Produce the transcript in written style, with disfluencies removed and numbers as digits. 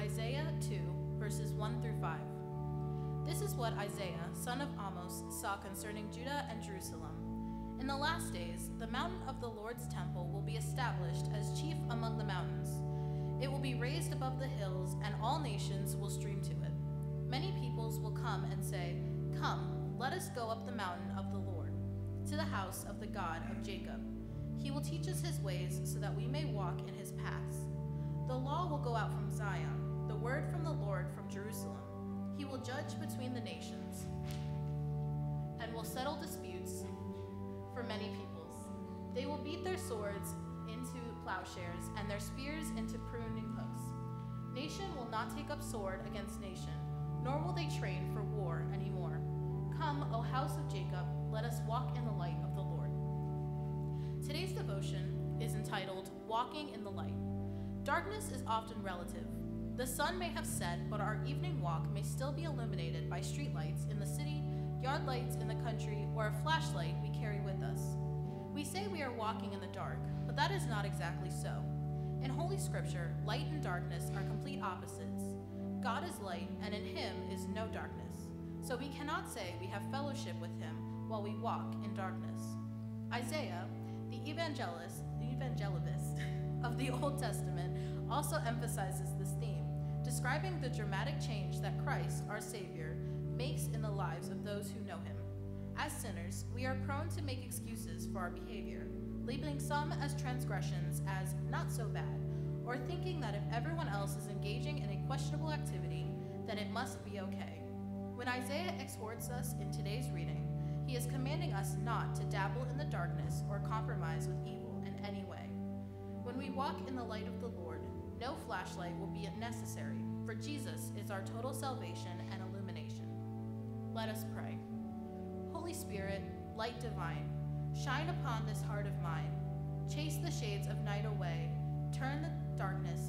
Isaiah 2, verses 1 through 5. This is what Isaiah, son of Amos, saw concerning Judah and Jerusalem. In the last days, the mountain of the Lord's temple will be established as chief among the mountains. It will be raised above the hills, and all nations will stream to it. Many peoples will come and say, "Come, let us go up the mountain of the Lord, to the house of the God of Jacob. He will teach us his ways so that we may walk in his paths. The law will go out from Zion, the word from the Lord from Jerusalem. He will judge between the nations and will settle disputes for many peoples. They will beat their swords into plowshares and their spears into pruning hooks. Nation will not take up sword against nation, nor will they train for war anymore. Come, O house of Jacob, let us walk in the light of the Lord." Today's devotion is entitled, Walking in the Light. Darkness is often relative. The sun may have set, but our evening walk may still be illuminated by streetlights in the city, yard lights in the country, or a flashlight we carry with us. We say we are walking in the dark, but that is not exactly so. In Holy Scripture, light and darkness are complete opposites. God is light, and in him is no darkness. So we cannot say we have fellowship with him while we walk in darkness. Isaiah, the evangelist of the Old Testament, also emphasizes this theme, describing the dramatic change that Christ, our Savior, makes in the lives of those who know him. As sinners, we are prone to make excuses for our behavior, labeling some as transgressions as not so bad, or thinking that if everyone else is engaging in a questionable activity, then it must be okay. When Isaiah exhorts us in today's reading, he is commanding us not to dabble in the darkness or compromise with evil in any way. When we walk in the light of the Lord, no flashlight will be necessary, for Jesus is our total salvation and illumination. Let us pray. Holy Spirit, light divine, shine upon this heart of mine. Chase the shades of night away, turn the darkness